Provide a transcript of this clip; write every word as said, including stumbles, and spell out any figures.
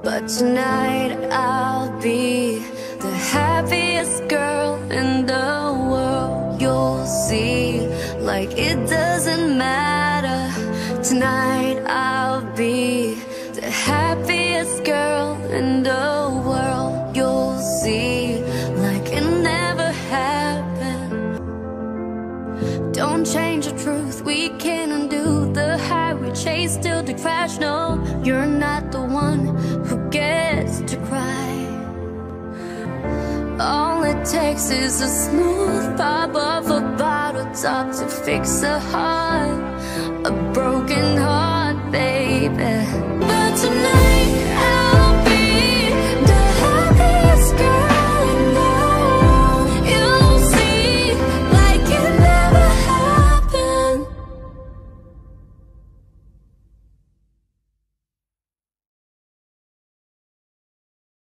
But tonight I'll be the happiest girl in the world. You'll see, like it doesn't matter. Tonight I'll be the happiest girl in the world. You'll see, like it never happened. Don't change the truth, we can't undo the high we chase till the crash. No, you're not the one who gets to cry. All it takes is a smooth pop of a bottle top to fix a heart, a broken heart, baby.